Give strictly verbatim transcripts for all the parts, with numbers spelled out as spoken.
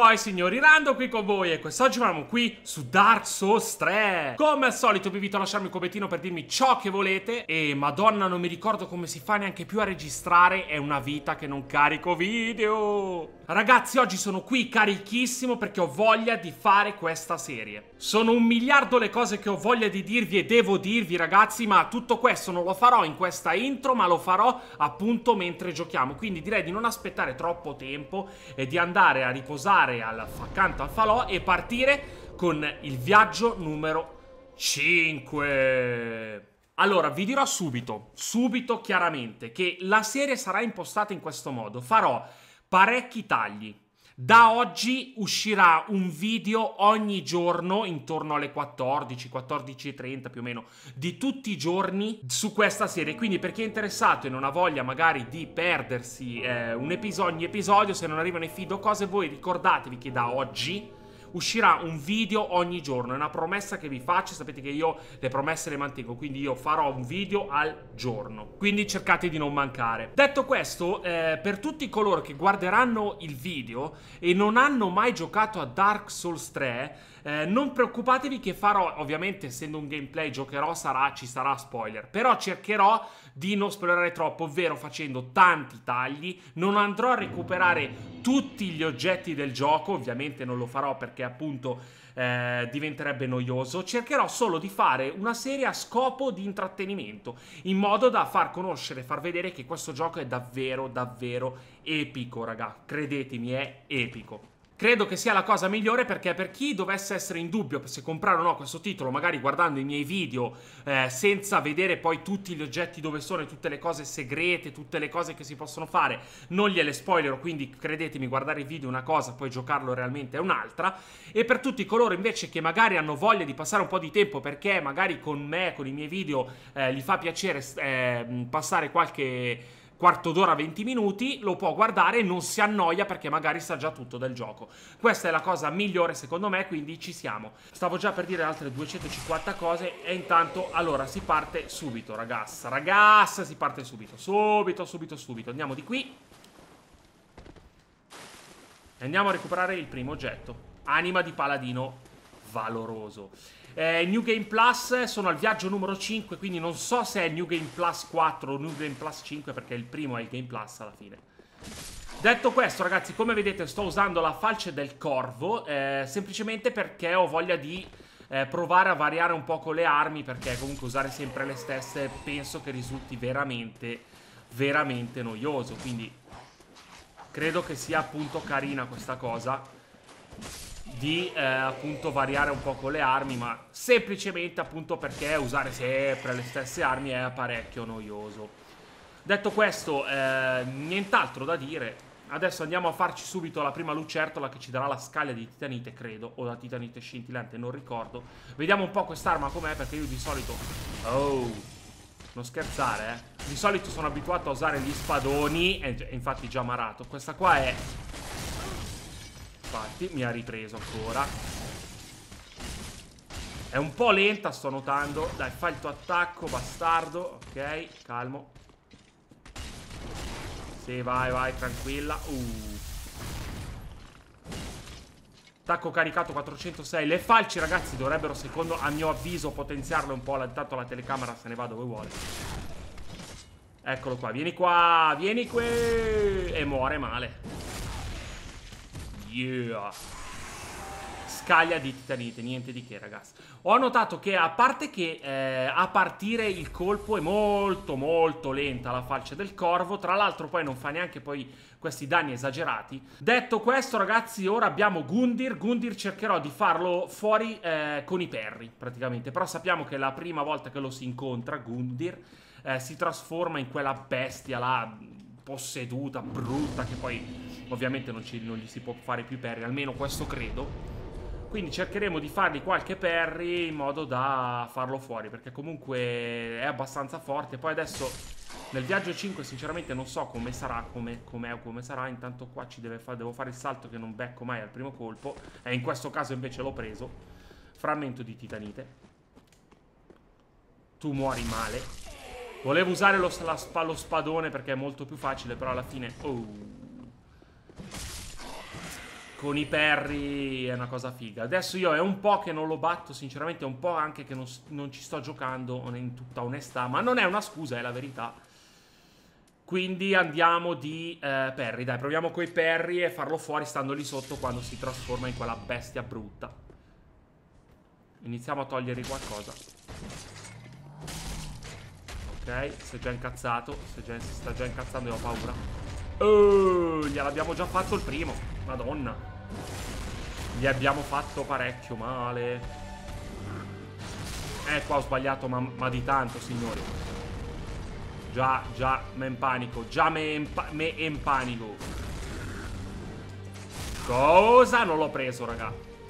boy, signori, Rando qui con voi e quest'oggi siamo qui su Dark Souls tre. Come al solito vi invito a lasciarmi un commentino per dirmi ciò che volete. E madonna, non mi ricordo come si fa neanche più a registrare, è una vita che non carico video. Ragazzi, oggi sono qui carichissimo perché ho voglia di fare questa serie. Sono un miliardo le cose che ho voglia di dirvi e devo dirvi, ragazzi, ma tutto questo non lo farò in questa intro, ma lo farò appunto mentre giochiamo. Quindi direi di non aspettare troppo tempo e di andare a riposare al, accanto al falò e partire con il viaggio numero cinque. Allora, vi dirò subito, subito chiaramente, che la serie sarà impostata in questo modo. Farò parecchi tagli. Da oggi uscirà un video ogni giorno, intorno alle quattordici, quattordici e trenta più o meno, di tutti i giorni su questa serie. Quindi per chi è interessato e non ha voglia magari di perdersi eh, un episodio, ogni episodio, se non arrivano i feed o cose, voi ricordatevi che da oggi uscirà un video ogni giorno. È una promessa che vi faccio, sapete che io le promesse le mantengo, quindi io farò un video al giorno, quindi cercate di non mancare. Detto questo, eh, per tutti coloro che guarderanno il video e non hanno mai giocato a Dark Souls tre, eh, non preoccupatevi che farò, ovviamente essendo un gameplay giocherò, sarà, ci sarà spoiler, però cercherò di non spoilerare troppo, ovvero facendo tanti tagli. Non andrò a recuperare tutti gli oggetti del gioco, ovviamente non lo farò perché appunto eh, diventerebbe noioso. Cercherò solo di fare una serie a scopo di intrattenimento, in modo da far conoscere, far vedere che questo gioco è davvero, davvero epico, raga. Credetemi, è epico. Credo che sia la cosa migliore, perché per chi dovesse essere in dubbio se comprare o no questo titolo, magari guardando i miei video eh, senza vedere poi tutti gli oggetti dove sono e tutte le cose segrete, tutte le cose che si possono fare, non gliele spoilerò, quindi credetemi, guardare il video è una cosa, poi giocarlo realmente è un'altra. E per tutti coloro invece che magari hanno voglia di passare un po' di tempo, perché magari con me, con i miei video eh, gli fa piacere eh, passare qualche quarto d'ora, venti minuti, lo può guardare e non si annoia perché magari sa già tutto del gioco. Questa è la cosa migliore secondo me, quindi ci siamo. Stavo già per dire altre duecentocinquanta cose e intanto, allora, si parte subito, ragazza. Ragazza, si parte subito. Subito, subito, subito. Andiamo di qui. E andiamo a recuperare il primo oggetto. Anima di paladino valoroso. Eh, New Game Plus, sono al viaggio numero cinque, quindi non so se è New Game Plus quattro o New Game Plus cinque, perché il primo è il Game Plus alla fine. Detto questo, ragazzi, come vedete sto usando la falce del corvo, eh, semplicemente perché ho voglia di eh, provare a variare un po' con le armi, perché comunque usare sempre le stesse penso che risulti veramente, veramente noioso, quindi credo che sia appunto carina questa cosa di eh, appunto variare un po' con le armi, ma semplicemente appunto perché usare sempre le stesse armi è parecchio noioso. Detto questo, eh, nient'altro da dire. Adesso andiamo a farci subito la prima lucertola che ci darà la scaglia di titanite, credo, o la titanite scintillante, non ricordo. Vediamo un po' quest'arma com'è, perché io di solito... Oh, non scherzare, eh. Di solito sono abituato a usare gli spadoni, e infatti già marato. Questa qua è... Infatti mi ha ripreso ancora. È un po' lenta, sto notando. Dai, fai il tuo attacco, bastardo. Ok, calmo. Sì, vai, vai, tranquilla. uh. Attacco caricato quattrocentosei. Le falci, ragazzi, dovrebbero, secondo, a mio avviso, potenziarle un po'. Intanto la telecamera se ne va dove vuole. Eccolo qua, vieni qua. Vieni qui. E muore male. Yeah. Scaglia di titanite, niente di che, ragazzi. Ho notato che a parte che eh, a partire il colpo è molto molto lenta la falce del corvo. Tra l'altro poi non fa neanche poi questi danni esagerati. Detto questo, ragazzi, ora abbiamo Gundyr. Gundyr cercherò di farlo fuori eh, con i perri praticamente. Però sappiamo che la prima volta che lo si incontra Gundyr eh, si trasforma in quella bestia là posseduta, brutta, che poi ovviamente non, ci, non gli si può fare più parry, almeno questo credo. Quindi cercheremo di fargli qualche parry in modo da farlo fuori, perché comunque è abbastanza forte. Poi adesso nel viaggio cinque sinceramente non so come sarà, come, com'è o come sarà. Intanto qua ci deve fa devo fare il salto che non becco mai al primo colpo, e in questo caso invece l'ho preso. Frammento di titanite. Tu muori male. Volevo usare lo, la, lo spadone perché è molto più facile, però alla fine... Oh. con i parry è una cosa figa. Adesso io è un po' che non lo batto, sinceramente è un po' anche che non, non ci sto giocando in tutta onestà, ma non è una scusa, è la verità. Quindi andiamo di eh, parry, dai, proviamo coi parry e farlo fuori stando lì sotto quando si trasforma in quella bestia brutta. Iniziamo a togliergli qualcosa. Ok, si è già incazzato, si, è già, si sta già incazzando e ho paura. Oh, gliel'abbiamo già fatto il primo, madonna. Gli abbiamo fatto parecchio male. Eh, qua ho sbagliato, ma, ma di tanto, signori. Già, già, me in panico. Già me in, me in panico. Cosa? Non l'ho preso, raga.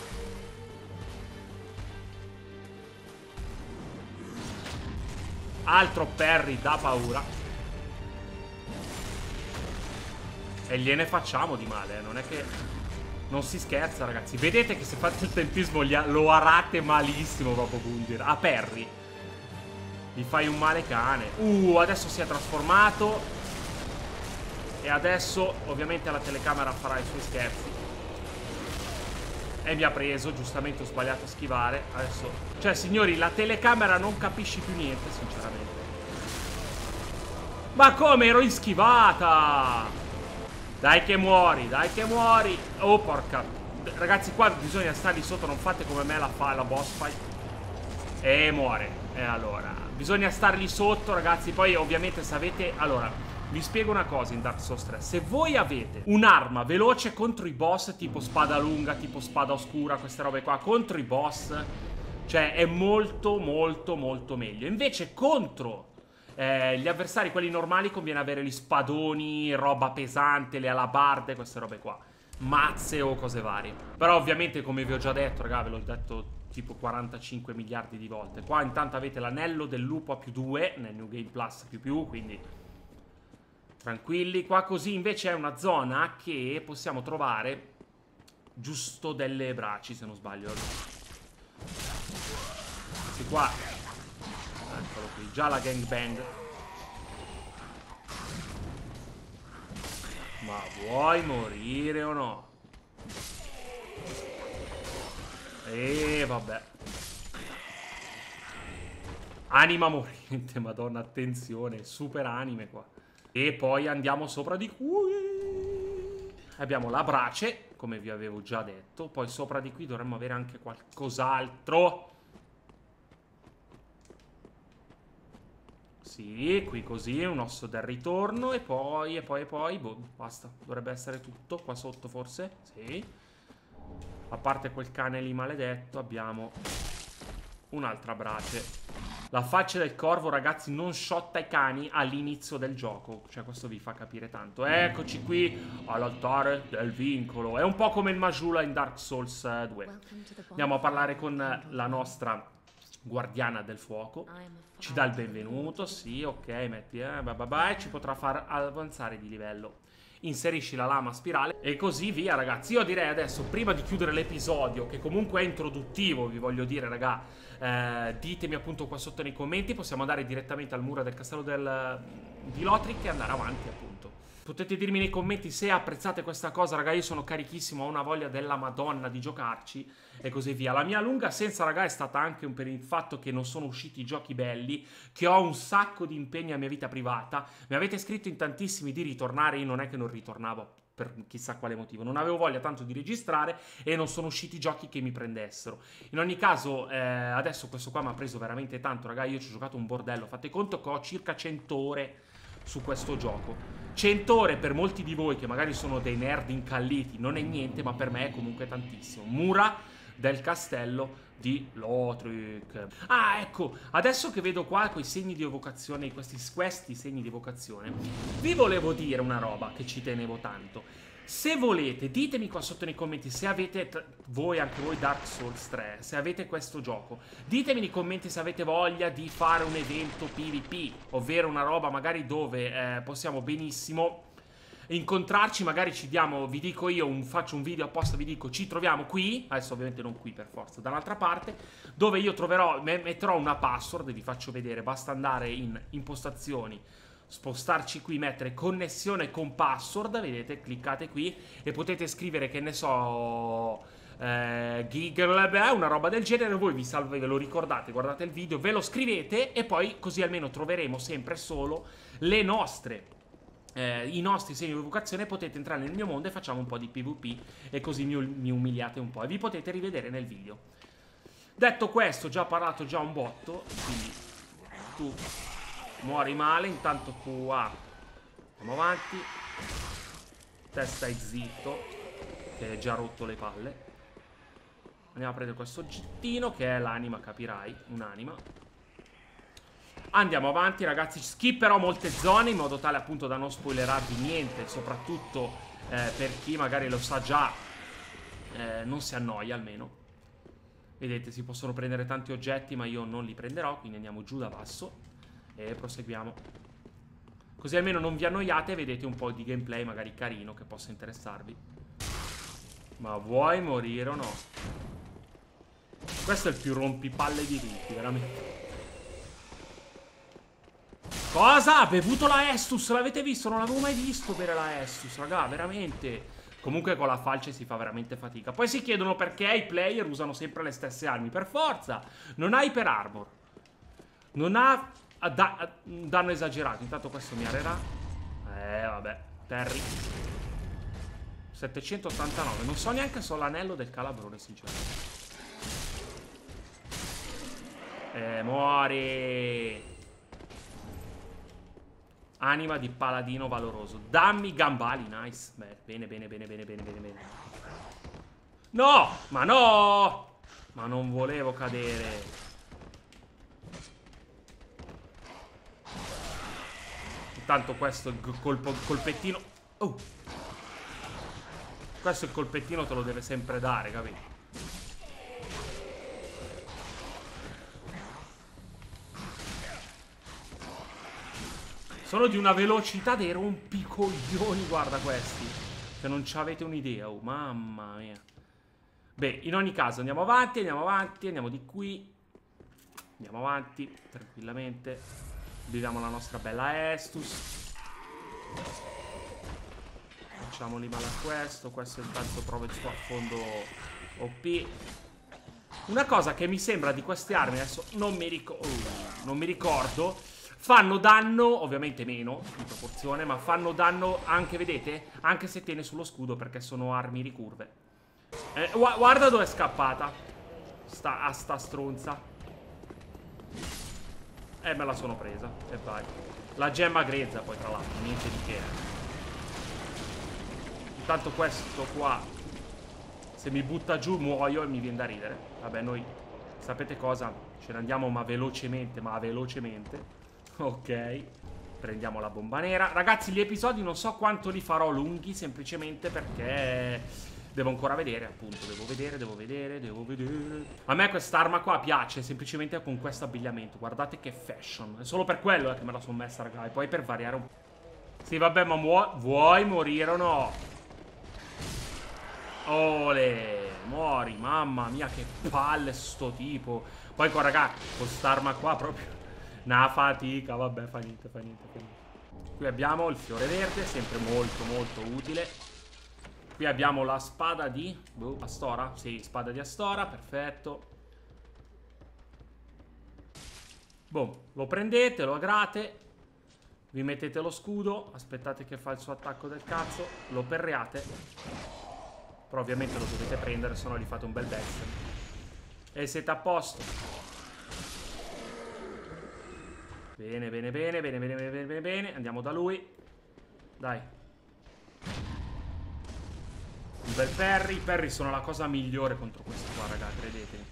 Altro parry da paura. E gliene facciamo di male, eh. Non è che... Non si scherza, ragazzi. Vedete che se fate il tempismo lo arate malissimo proprio Gundyr. A parry. Gli fai un male cane. Uh, adesso si è trasformato. E adesso, ovviamente, la telecamera farà i suoi scherzi. E mi ha preso, giustamente ho sbagliato a schivare. Adesso... Cioè, signori, la telecamera non capisce più niente, sinceramente. Ma come ero in schivata? Dai che muori, dai che muori. Oh, porca. Ragazzi, qua bisogna stare lì sotto, non fate come me la fa la boss fight. E muore. E allora, bisogna stare lì sotto, ragazzi. Poi, ovviamente, se avete... Allora, vi spiego una cosa in Dark Souls tre. Se voi avete un'arma veloce contro i boss, tipo spada lunga, tipo spada oscura, queste robe qua, contro i boss, cioè è molto, molto, molto meglio. Invece, contro... Eh, gli avversari, quelli normali, conviene avere gli spadoni, roba pesante, le alabarde, queste robe qua. Mazze o cose varie. Però ovviamente, come vi ho già detto, raga, ve l'ho detto tipo quarantacinque miliardi di volte. Qua intanto avete l'anello del lupo a più due, nel New Game Plus più più, quindi tranquilli. Qua così invece è una zona che possiamo trovare giusto delle braci, se non sbaglio. Sì, qua... Eccolo qui, già la gangbang. Ma vuoi morire o no? E vabbè. Anima morente, madonna, attenzione, super anime qua. E poi andiamo sopra di qui. Abbiamo la brace, come vi avevo già detto. Poi sopra di qui dovremmo avere anche qualcos'altro. Sì, qui così, un osso del ritorno. E poi, e poi, e poi, boh, basta. Dovrebbe essere tutto, qua sotto forse. Sì. A parte quel cane lì maledetto, abbiamo un'altra brace. La faccia del corvo, ragazzi, non sciotta i cani all'inizio del gioco. Cioè, questo vi fa capire tanto. Eccoci qui, all'altare del vincolo. È un po' come il Majula in Dark Souls due. Andiamo a parlare con la nostra guardiana del fuoco. Ci dà il benvenuto, sì, ok, metti, eh, bye bye bye, ci potrà far avanzare di livello. Inserisci la lama spirale e così via, ragazzi. Io direi adesso, prima di chiudere l'episodio, che comunque è introduttivo, vi voglio dire, raga, eh, ditemi appunto qua sotto nei commenti. Possiamo andare direttamente al muro del castello del, di Lothric e andare avanti, appunto. Potete dirmi nei commenti se apprezzate questa cosa, raga. Io sono carichissimo, ho una voglia della Madonna di giocarci e così via. La mia lunga assenza, raga, è stata anche per il fatto che non sono usciti giochi belli, che ho un sacco di impegni a mia vita privata. Mi avete scritto in tantissimi di ritornare, io non è che non ritornavo per chissà quale motivo. Non avevo voglia tanto di registrare e non sono usciti giochi che mi prendessero. In ogni caso, eh, adesso questo qua mi ha preso veramente tanto, raga. Io ci ho giocato un bordello. Fate conto che ho circa cento ore su questo gioco. cento ore per molti di voi che magari sono dei nerd incalliti non è niente, ma per me è comunque tantissimo. Mura del castello di Lothric. Ah, ecco, adesso che vedo qua quei segni di evocazione, questi, questi segni di evocazione, vi volevo dire una roba che ci tenevo tanto. Se volete, ditemi qua sotto nei commenti se avete, voi, anche voi, Dark Souls tre, se avete questo gioco. Ditemi nei commenti se avete voglia di fare un evento PvP, ovvero una roba magari dove eh, possiamo benissimo incontrarci, magari ci diamo, vi dico io, un, faccio un video apposta, vi dico ci troviamo qui, adesso ovviamente non qui per forza, da un'altra parte, dove io troverò, metterò una password, vi faccio vedere, basta andare in impostazioni, spostarci qui, mettere connessione con password, vedete, cliccate qui e potete scrivere, che ne so, eh, Giggle, beh, una roba del genere. Voi vi salve, ve lo ricordate, guardate il video, ve lo scrivete e poi così almeno troveremo sempre solo le nostre eh, i nostri segni di evocazione. Potete entrare nel mio mondo e facciamo un po' di PvP e così mi, mi umiliate un po' e vi potete rivedere nel video. Detto questo, già parlato già un botto, quindi tu muori male. Intanto qua andiamo avanti. Te stai zitto, che hai già rotto le palle. Andiamo a prendere questo oggettino, che è l'anima, capirai, un'anima. Andiamo avanti, ragazzi. Skipperò molte zone in modo tale appunto da non spoilerarvi niente, soprattutto eh, per chi magari lo sa già, eh, non si annoia almeno. Vedete, si possono prendere tanti oggetti, ma io non li prenderò, quindi andiamo giù da basso e proseguiamo. Così almeno non vi annoiate e vedete un po' di gameplay magari carino che possa interessarvi. Ma vuoi morire o no? Questo è il più rompipalle di tutti, veramente. Cosa? Ha bevuto la Estus, l'avete visto? Non l'avevo mai visto bere la Estus, raga, veramente. Comunque con la falce si fa veramente fatica. Poi si chiedono perché i player usano sempre le stesse armi. Per forza. Non ha Hyper Armor. Non ha da danno esagerato. Intanto questo mi arerà. Eh, vabbè. Terry. settecentottantanove. Non so neanche se ho l'anello del calabrone, sinceramente. Eh, muori. Anima di paladino valoroso. Dammi gambali, nice. Beh, bene, bene, bene, bene, bene, bene, bene. No! Ma no! Ma non volevo cadere. Intanto questo è il colpo, colpettino. Oh! Questo il colpettino te lo deve sempre dare, capito? Sono di una velocità dei rompicoglioni, guarda questi. Che non ci avete un'idea, oh, mamma mia. Beh, in ogni caso andiamo avanti, andiamo avanti, andiamo di qui. Andiamo avanti, tranquillamente. Viviamo la nostra bella Estus. Facciamoli male a questo. Questo intanto trova il suo affondo O P. Una cosa che mi sembra di queste armi, adesso non mi, ric- oh, non mi ricordo... Fanno danno, ovviamente meno in proporzione, ma fanno danno anche, vedete? Anche se tiene sullo scudo, perché sono armi ricurve. Eh, gu guarda dove è scappata. Sta, a sta stronza. E eh, me la sono presa. E vai. La gemma grezza poi, tra l'altro, niente di che. Intanto questo qua, se mi butta giù muoio e mi viene da ridere. Vabbè, noi, sapete cosa? Ce ne andiamo ma velocemente, ma velocemente. Ok, prendiamo la bomba nera. Ragazzi, gli episodi non so quanto li farò lunghi, semplicemente perché devo ancora vedere, appunto. Devo vedere, devo vedere, devo vedere. A me quest'arma qua piace, semplicemente con questo abbigliamento. Guardate che fashion. È solo per quello eh, che me la sono messa, raga. E poi per variare un po'. Sì, vabbè, ma muo vuoi morire o no? Ole, muori, mamma mia, che palle sto tipo. Poi qua, raga, con quest'arma qua proprio... Una fatica, vabbè, fa niente, fa niente, fa niente. Qui abbiamo il fiore verde, sempre molto, molto utile. Qui abbiamo la spada di... Boh, Astora? Sì, spada di Astora, perfetto. Boh, lo prendete, lo agrate. Vi mettete lo scudo, aspettate che fa il suo attacco del cazzo. Lo perreate. Però ovviamente lo dovete prendere, se no gli fate un bel bestia. E siete a posto. Bene, bene, bene, bene, bene, bene, bene, bene. Andiamo da lui. Dai. Un bel parry. I parry sono la cosa migliore contro questo qua, raga, credetemi.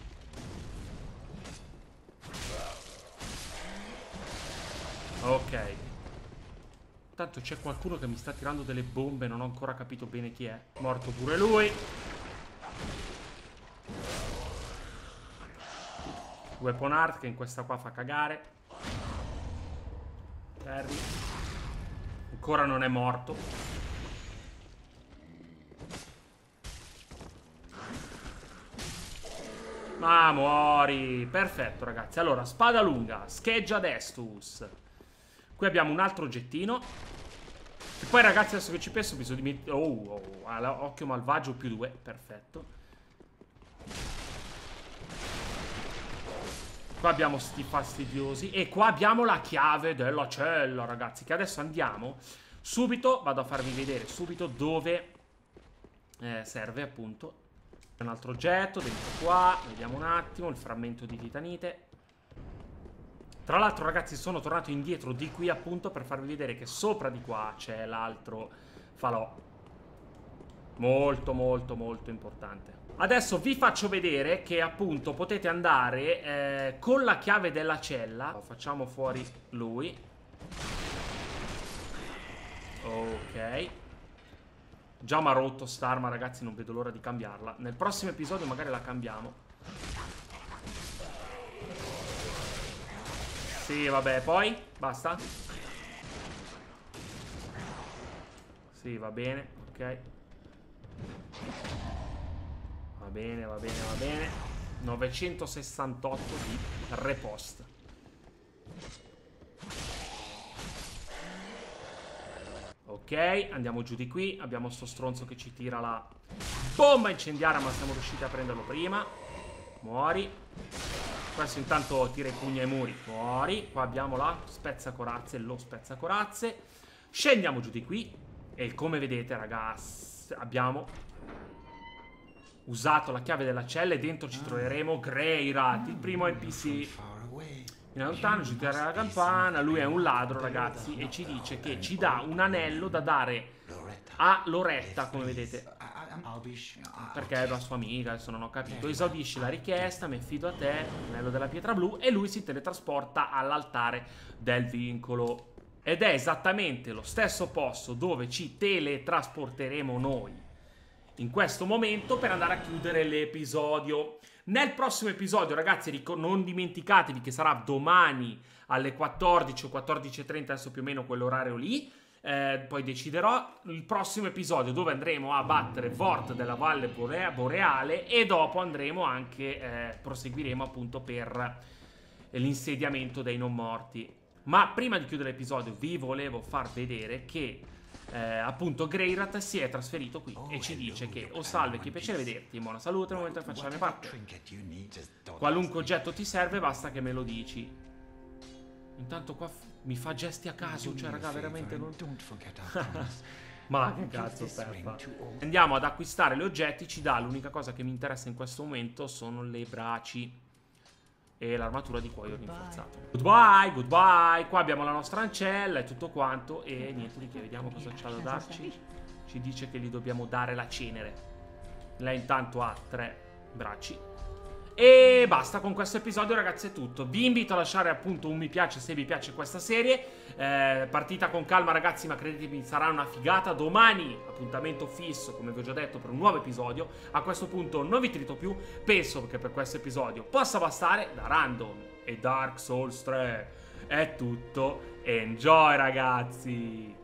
Ok. Tanto c'è qualcuno che mi sta tirando delle bombe. Non ho ancora capito bene chi è. Morto pure lui. Weapon Art, che in questa qua fa cagare. Harry. Ancora non è morto. Ma muori. Perfetto, ragazzi. Allora, spada lunga, scheggia Destus. Qui abbiamo un altro oggettino. E poi ragazzi, adesso che ci penso, bisogna di... Oh, oh, occhio malvagio più due. Perfetto. Qua abbiamo sti fastidiosi. E qua abbiamo la chiave della cella, ragazzi. Che adesso andiamo subito. Vado a farvi vedere subito dove eh, serve, appunto. Un altro oggetto dentro qua. Vediamo un attimo. Il frammento di titanite. Tra l'altro, ragazzi, sono tornato indietro di qui, appunto, per farvi vedere che sopra di qua c'è l'altro falò. Molto, molto, molto importante. Adesso vi faccio vedere che, appunto, potete andare eh, con la chiave della cella. Facciamo fuori lui. Ok. Già mi ha rotto st'arma, ragazzi, non vedo l'ora di cambiarla. Nel prossimo episodio magari la cambiamo. Sì, vabbè, poi? Basta? Sì, va bene, ok. Va bene, va bene, va bene. novecentosessantotto di repost. Ok, andiamo giù di qui. Abbiamo sto stronzo che ci tira la bomba incendiaria, ma siamo riusciti a prenderlo prima. Muori. Questo intanto tira i pugni ai muri. Fuori. Qua abbiamo la spezzacorazze, lo spezzacorazze. Scendiamo giù di qui. E come vedete, ragazzi, abbiamo usato la chiave della cella. E dentro ci troveremo Greirat, il primo N P C. In lontano ci tira la campana. Lui è un ladro, ragazzi, e ci dice che ci dà un anello da dare a Loretta, come vedete, perché è la sua amica, adesso non ho capito. Esaudisci la richiesta, mi affido a te, anello della pietra blu. E lui si teletrasporta all'altare del vincolo. Ed è esattamente lo stesso posto dove ci teletrasporteremo noi in questo momento per andare a chiudere l'episodio. Nel prossimo episodio, ragazzi, non dimenticatevi che sarà domani alle quattordici o quattordici e trenta, adesso più o meno quell'orario lì. Eh, poi deciderò il prossimo episodio dove andremo a battere Vort della Valle Boreale. E dopo andremo anche, eh, proseguiremo appunto per l'insediamento dei non morti. Ma prima di chiudere l'episodio vi volevo far vedere che eh, appunto Greirat si è trasferito qui e ci dice che: oh salve, che piacere vederti, in buona salute, nel momento che faccio la mia parte. Qualunque oggetto ti serve, basta che me lo dici. Intanto qua mi fa gesti a caso, cioè raga, veramente non... Ma che cazzo stai a fare? Andiamo ad acquistare gli oggetti, ci dà l'unica cosa che mi interessa in questo momento sono le braci e l'armatura di cuoio rinforzato. Goodbye, goodbye. Qua abbiamo la nostra ancella e tutto quanto. E niente di che, vediamo cosa c'ha da darci. Ci dice che gli dobbiamo dare la cenere. Lei intanto ha tre bracci. E basta, con questo episodio, ragazzi, è tutto. Vi invito a lasciare appunto un mi piace se vi piace questa serie. eh, Partita con calma, ragazzi, ma credetemi, sarà una figata. Domani appuntamento fisso, come vi ho già detto, per un nuovo episodio. A questo punto non vi trito più. Penso che per questo episodio possa bastare. Da Random e Dark Souls tre è tutto. Enjoy, ragazzi.